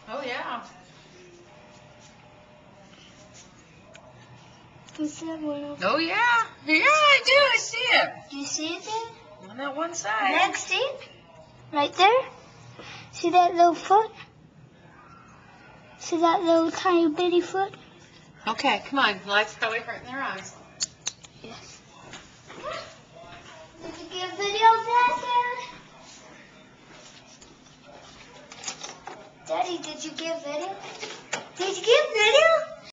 Oh, yeah. Is that one? Oh, yeah. Yeah, I do. I see it. Do you see it there? On that one side. Next, see it? Right there? See that little foot? See that little tiny bitty foot? Okay, come on. Light's probably hurting their eyes. Yes. Did you get video of that, Dad? Daddy, did you get video? Did you get video?